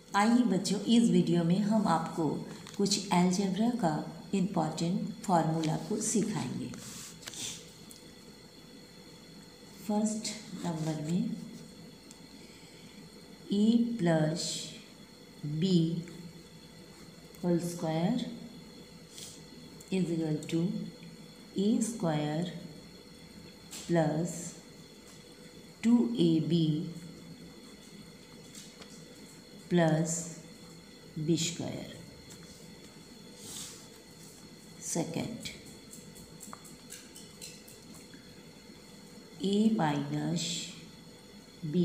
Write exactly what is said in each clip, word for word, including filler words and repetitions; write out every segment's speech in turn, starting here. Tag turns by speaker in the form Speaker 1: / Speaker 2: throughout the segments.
Speaker 1: आइए बच्चों, इस वीडियो में हम आपको कुछ अलजेब्रा का इम्पॉर्टेंट फार्मूला को सिखाएंगे। फर्स्ट नंबर में A plus B whole square is equal to A square plus two A B plus B square. Second, A minus B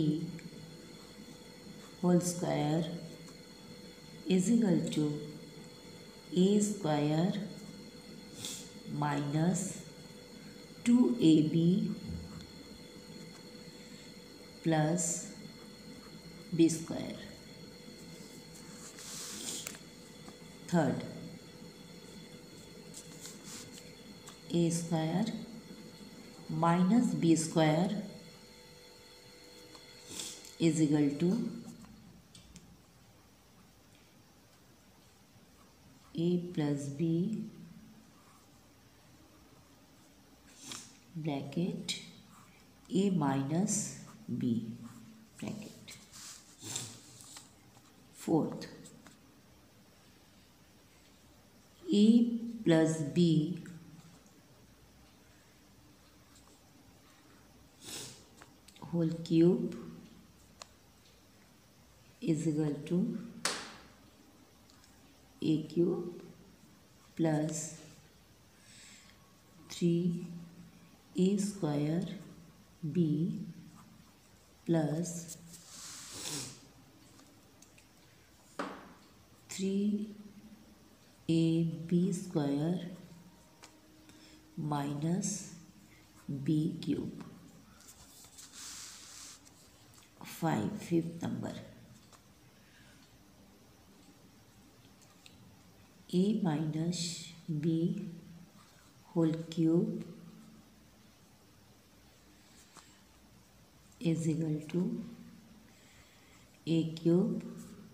Speaker 1: whole square is equal to A square minus two A B plus B square. Third, A square minus B square is equal to A plus B bracket A minus B bracket. Fourth, A plus B whole cube is equal to A cube plus three A square B plus three A B square minus B cube. Five, fifth number, A minus B whole cube is equal to A cube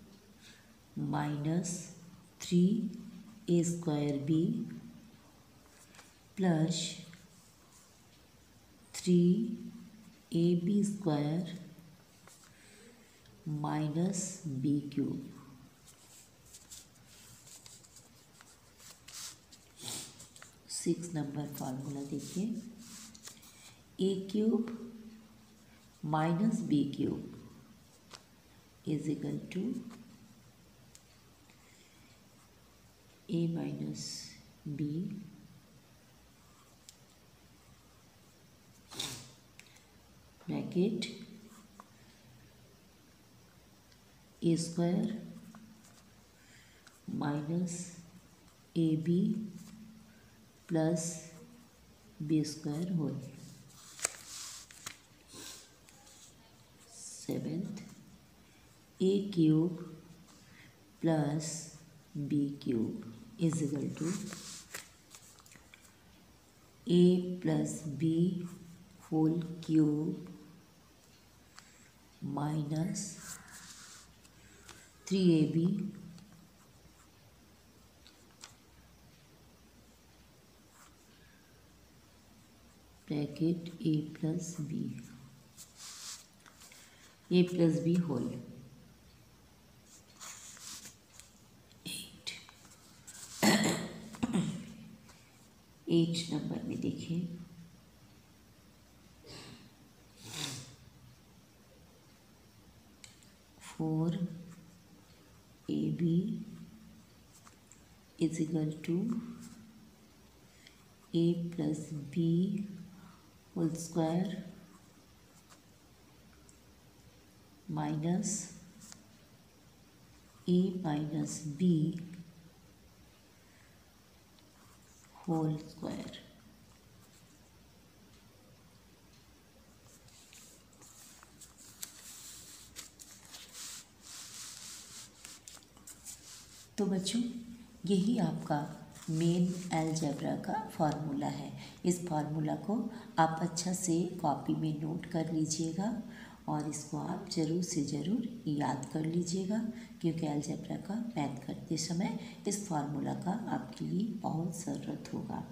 Speaker 1: minus three A square B plus three A B square minus B cube. Six number formula देखिए, A cube minus B cube is equal to A minus B bracket A square minus A B plus B square whole. Seventh, A cube plus B cube is equal to A plus B whole cube minus three A B bracket A plus B A plus B whole. Eight eight number में देखिए, four A B is equal to A plus B whole square minus A minus B whole square. तो बच्चों, यही आपका main algebra का formula है। इस formula को आप अच्छा से कॉपी में नोट कर लीजिएगा और इसको आप ज़रूर से ज़रूर याद कर लीजिएगा, क्योंकि अलजेब्रा का मैथ करते समय इस फार्मूला का आपके लिए बहुत ज़रूरत होगा।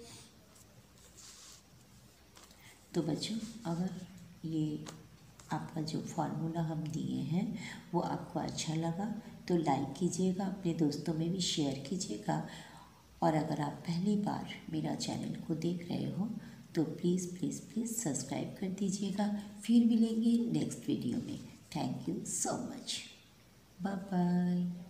Speaker 1: तो बच्चों, अगर ये आपका जो फार्मूला हम दिए हैं वो आपको अच्छा लगा तो लाइक कीजिएगा, अपने दोस्तों में भी शेयर कीजिएगा। और अगर आप पहली बार मेरा चैनल को देख रहे हो तो प्लीज़ प्लीज़ प्लीज़ सब्सक्राइब कर दीजिएगा। फिर मिलेंगे नेक्स्ट वीडियो में। Thank you so much. Bye bye.